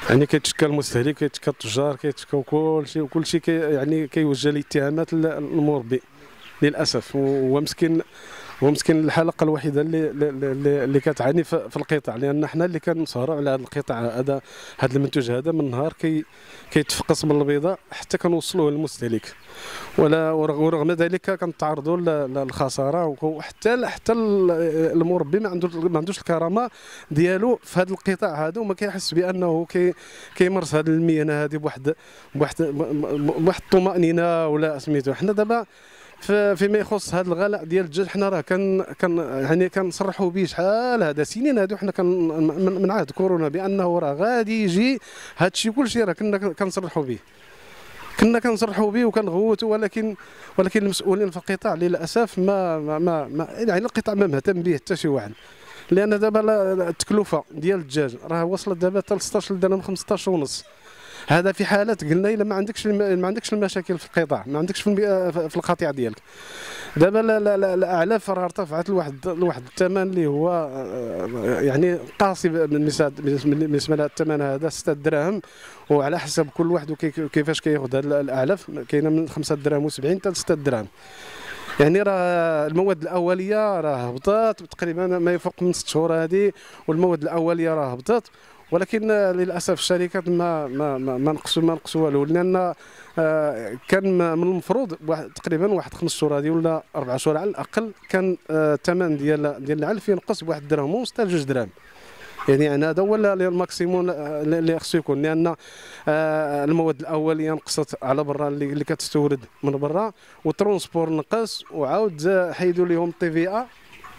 يعني كيتشكى المستهلك، كيتشكى التجار، كيتشكى كل شيء يعني كيوجه الاتهامات للمربي للاسف. هو مسكين، هو مسكين الحلقه الوحيده اللي كتعاني في القطاع، لان حنا اللي كنسهروا على هذا القطاع هذا، هذا المنتوج هذا من نهار كيتفقس من البيضه حتى كنوصلوه للمستهلك. ورغم ذلك كنتعرضوا للخساره، وحتى المربي ما عندوش الكرامه ديالو في هذا القطاع هذا، وما كيحس بانه كيمارس هذه المهنه هذه بواحد الطمانينه ولا سميتو. حنا دابا فيما يخص هذا الغلاء ديال الدجاج، حنا راه كان يعني كنصرحوا به شحال هذا سنين هادو، حنا كان من عهد كورونا بانه راه غادي يجي هذا الشيء كلشي، راه كنا كنصرحوا به، كنصرحوا به وكنغوتوا، ولكن المسؤولين في القطاع للاسف ما يعني القطاع ما مهتم به حتى شي واحد. لان دابا التكلفه ديال الدجاج راه وصلت دابا حتى ل 16 درهم 15 ونص. هذا في حالات قلنا الا ما عندكش المشاكل في القطاع، ما عندكش في القطيع ديالك. دابا الاعلاف راه ارتفعت لواحد الثمن اللي هو يعني قاسي بالنسبه للثمن هذا 6 دراهم، وعلى حسب كل واحد كيفاش كياخذ هذه الاعلاف، كاينه من 5 دراهم و70 حتى 6 دراهم. يعني راه المواد الاوليه راه هبطات تقريبا ما يفوق من 6 شهور هذه، والمواد الاوليه راه هبطت، ولكن للاسف الشركات ما نقصوا والو. لان كان من المفروض تقريبا واحد 5 شهور هذه ولا 4 شهور على الاقل كان الثمن ديال العلف ينقص بواحد درهم ونص حتى 2 دراهم. يعني هذا هو الماكسيموم اللي خصو يكون، لان المواد الاوليه نقصت على برا اللي كتستورد من برا، والترونسبور نقص، وعاود حيدوا لهم التي في ا،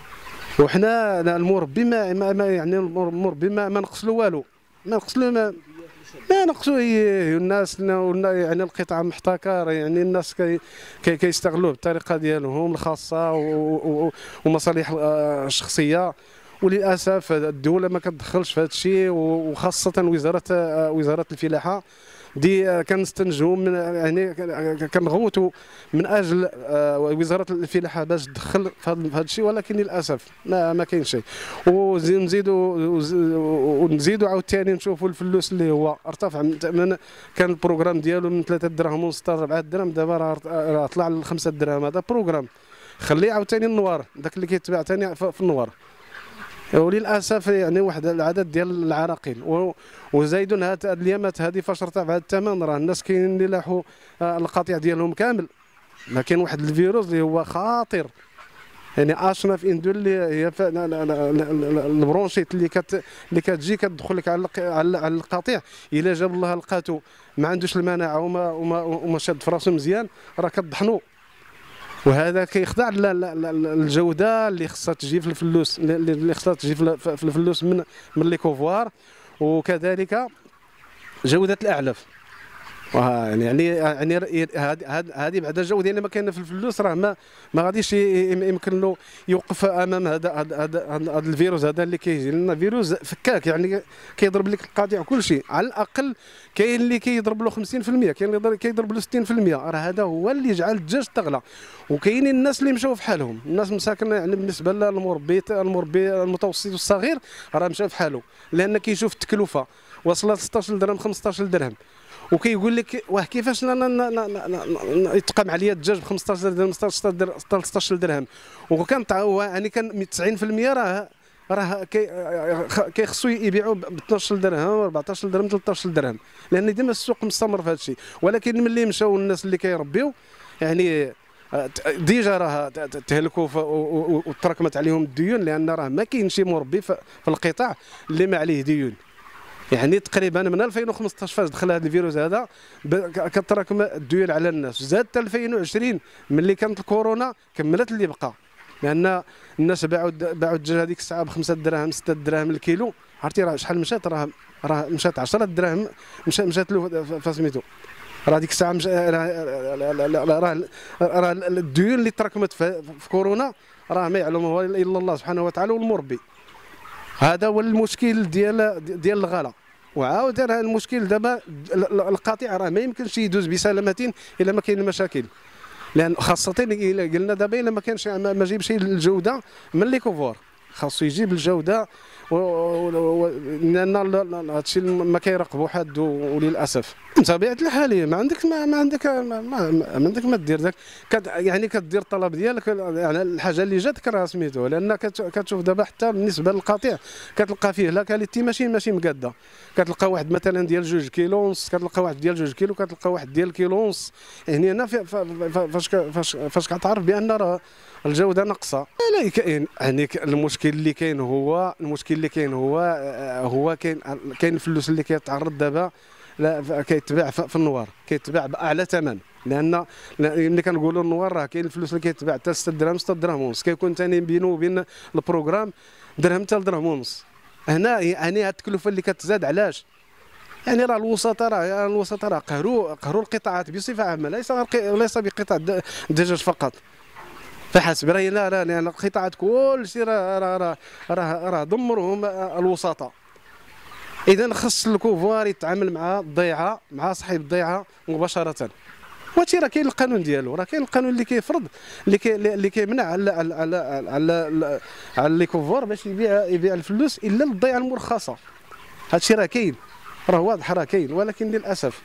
وحنا المربي ما يعني المربي ما نقص له والو، ما نقص له ما نقصوا الناس. يعني القطاع محتكر، يعني الناس كيستغلوه بالطريقه ديالهم الخاصه ومصالح شخصيه، وللاسف الدوله ما كتدخلش في هذا الشيء، وخاصه وزاره الفلاحه دي كنستنجوا من يعني كنغوتوا من اجل وزاره الفلاحه باش تدخل في هذا الشيء، ولكن للاسف ما كاين شيء. ونزيدوا عاوتاني نشوفوا الفلوس اللي هو ارتفع من كان البروغرام ديالو من 3 دراهم ونص حتى 4 دراهم، دابا راه طلع ل 5 دراهم. هذا بروغرام خليه عاوتاني النوار، داك اللي كيتباع ثاني في النوار. وللاسف يعني واحد العدد ديال العراقيل، وزايدون هاد اليامات هذه فاش ارتفع الثمن راه الناس كاينين اللي لاحوا القطيع ديالهم كامل. لكن واحد الفيروس اللي هو خطير، يعني اشنف اندول اللي هي البرونشيت اللي كتجي كتدخل لك على القطيع، الا جاب الله لقاتو ما عندوش المناعه وما شاد في راسو مزيان راه كتضحنو. وهذا كيخضع للجوده اللي خصها تجي في الفلوس، اللي خصها تجي في الفلوس من لي كوفوار، وكذلك جوده الاعلاف. يعني هذه بعد الجوده اللي ما كاينه في الفلوس راه ما غاديش يمكن له يوقف امام هذا الفيروس هذا اللي كيجي لنا. فيروس فكاك يعني كيضرب لك القطيع كل شيء، على الاقل كاين اللي كيضرب له 50%، كاين اللي كيضرب له 60%. راه هذا هو اللي يجعل الدجاج تغلى. وكاينين الناس اللي مشاو في حالهم، الناس مساكنه يعني بالنسبه للمربي المتوسط والصغير راه مشى في حاله، لان كيشوف التكلفه وصلت 16 درهم 15 درهم، وكيقول لك واه كيفاش يتقام عليا الدجاج ب 15 درهم 16 درهم. وكان يعني كان 90% راه كيخصو يبيعوا ب 12 درهم 14 درهم 13 درهم، لان ديما السوق مستمر في هذا الشيء. ولكن ملي مشاو الناس اللي كيربيو يعني ديجا راه تهلكوا وتراكمت عليهم الديون، لان راه ما كاين شي مربي في القطاع اللي ما عليه ديون. يعني تقريبا من 2015 فاش دخل هذا الفيروس هذا كتراكم الديون على الناس، زادت 2020 ملي كانت الكورونا كملت اللي بقى، لان الناس باعوا الدجاج هذيك الساعه ب 5 دراهم 6 دراهم الكيلو. عرفتي راه شحال مشات؟ راه مشات 10 دراهم، مشات له فسميتو. راه ديك الساعه راه الديون اللي تراكمت في كورونا راه ما يعلمه الا الله سبحانه وتعالى والمربي. هذا هو المشكل ديال الغلا. وعاود راه المشكل دابا القطيع راه ما يمكنش يدوز بسلامه الا ما كاين المشاكل، لان خاصه الا قلنا دابا الا ما كانش ما جايبش الجوده من لي كوفور، خاصو يجيب الجوده لان هادشي ما كيراقبوا حد وللاسف بطبيعه الحال ما عندك ما دير داك يعني كدير الطلب ديالك يعني الحاجه اللي جاتك راه سميتو، لان كتشوف دابا حتى بالنسبه للقطيع كتلقى فيه لا كاليتي ماشي مقاده، كتلقى واحد مثلا ديال 2 كيلو ونص، كتلقى واحد ديال 2 كيلو، كتلقى واحد ديال كيلو ونص. يعني هنا فاش كتعرف بان راه الجوده ناقصه. لا كاين يعني المشكل اللي كاين هو كاين الفلوس اللي كيتعرض دابا لا كيتباع في النوار، كيتباع باعلى ثمن، لان ملي كنقولوا النوار راه كاين الفلوس اللي كيتباع حتى 6 دراهم 6 دراهم ونص، كيكون ثاني بينه وبين البروغرام درهم حتى درهم ونص. هنا يعني هاد التكلفه اللي كتزاد علاش؟ يعني راه الوسطاء قهروا القطاعات بصفه عامه، ليس بقطاع الدجاج فقط فحسب. لان القطاعات كلشي راه دمرهم الوسطاء. اذا خص الكوفوار يتعامل مع الضيعه، مع صاحب الضيعه مباشره. وهادشي راه كاين القانون ديالو، راه كاين القانون اللي كيفرض اللي كيمنع على لي كوفوار باش يبيع الفلوس الا للضيعه المرخصه. هادشي راه كاين، راه واضح راه كاين، ولكن للاسف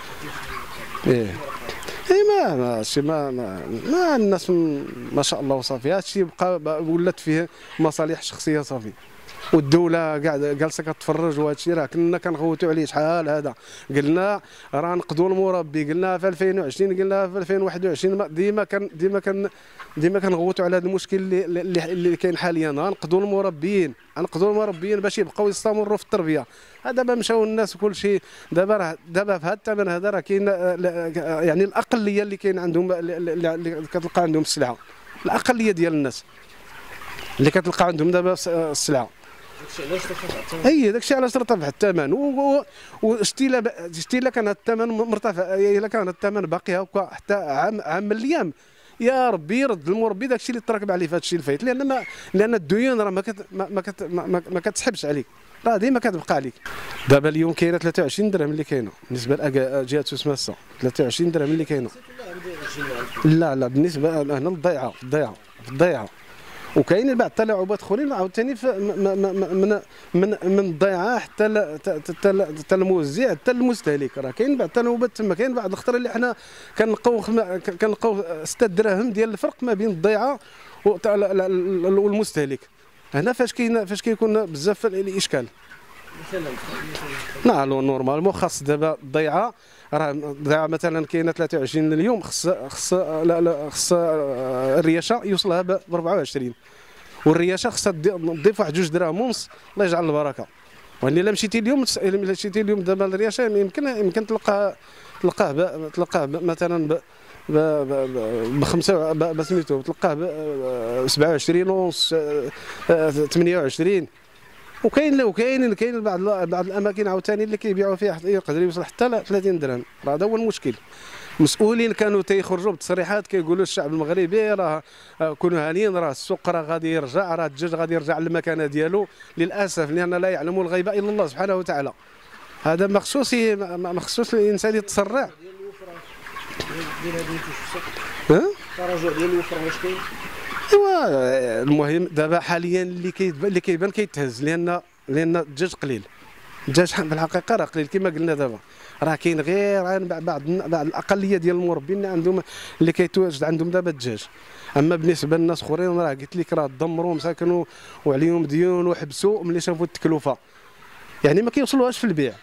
ما الناس ما شاء الله وصافي. هادشي بقى ولات فيه مصالح شخصيه صافي، والدوله جالسه كتفرج. وهادشي راه كنا كنغوتوا عليه شحال هذا، قلنا راه نقضوا المربي، قلنا في 2020، قلنا في 2021، ديما كنغوتوا على هذا المشكل اللي كاين حاليا. غنقضوا المربيين باش يبقاو يستمروا في التربيه. دابا مشاو الناس وكل شيء، دابا في هذا الثمن هذا راه كاين يعني الاقليه اللي كاين عندهم اللي كتلقى عندهم السلعه، الاقليه ديال الناس اللي كتلقى عندهم دابا السلعه. داكشي علاش ارتفع الثمن. وشتي الا كان الثمن مرتفع، الا كان الثمن باقي هكا حتى عام من الايام، يا ربي يرد المربي داكشي اللي تراكب عليه في هادشي الفايت، لان الديون راه ما كتسحبش عليك، راه ديما كتبقى عليك. دابا اليوم كاينه 23 درهم اللي كاينه بالنسبه لجهه سوسماسه، 23 درهم اللي كاينه. لا بالنسبه هنا الضيعه وكاين بعض التلاعبات اخرين عاوتاني من الضيعه حتى الموزع حتى المستهلك. راه كاين بعض التلاعبات تما، كاين بعض الخطر اللي حنا كنلقاو 6 دراهم ديال الفرق ما بين الضيعه والمستهلك. هنا فاش كيكون بزاف الاشكال. نورمالمون خاص دابا الضيعه، راه الضيعه مثلا كاينه 23 اليوم، خص الرياشه يوصلها ب 24، والرياشه خصها تضيف واحد 2 دراهم ونص، الله يجعل البركه. واني الا مشيتي اليوم دابا الرياشه يمكن تلقاه مثلا ب سميتو تلقاه ب 27 ونص 28. وكاين بعض الاماكن عاوتاني اللي كيبيعوا فيها يقدر يوصل حتى 30 درهم. راه هذا هو المشكل. مسؤولين كانوا تيخرجوا بتصريحات كيقولوا الشعب المغربي راه كونوا هانيين، راه السوق راه غادي يرجع، راه الدجاج غادي يرجع للمكانه ديالو. للاسف لان لا يعلم الغيب الا الله سبحانه وتعالى. هذا مخصوص الانسان يتسرع. التراجع ديال الوفره واش كاين؟ المهم دابا حاليا اللي كيبان كيتهز، لان الدجاج قليل. الدجاج في الحقيقه راه قليل كما قلنا. دابا راه كاين غير بعض الاقليه ديال المربين اللي كيتواجد عندهم دابا الدجاج. اما بالنسبه للناس اخرين راه قلت لك راه دمروا مساكنوا وعليهم ديون وحبسوا ملي شافوا التكلفه، يعني ما كيوصلوهاش في البيع.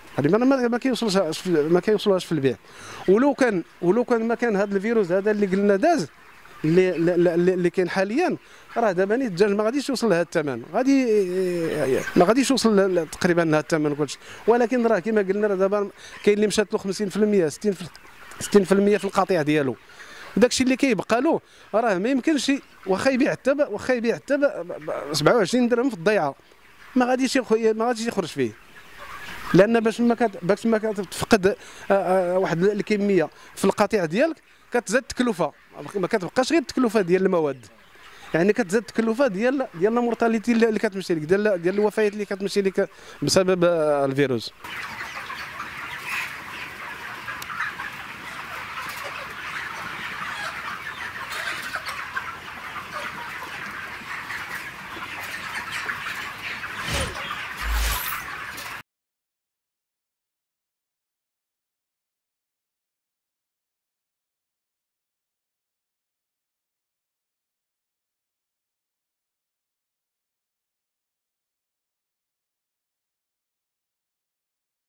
ما كيوصلوهاش في البيع. ولو كان ما كان هذا الفيروس هذا اللي قلنا داز اللي كاين حاليا، راه دابا الدجاج ما غاديش يوصل لهذا الثمن، ما غاديش يوصل تقريبا لهذا الثمن وكلشي. ولكن راه كما قلنا راه دابا كاين اللي مشات له 50% 60% في القطيع ديالو. وداكشي اللي كيبقى له راه ما يمكنش، واخا يبيع حتى ب 27 درهم في الضيعه ما غاديش يخرج فيه. لان باش ما كتفقد واحد الكميه في القطيع ديالك كتزاد التكلفه، ما كتبقاش غير التكلفه ديال المواد، يعني كتزاد التكلفه ديال المورتاليتي اللي كتمشي لك، ديال الوفيات اللي كتمشي لك بسبب الفيروس.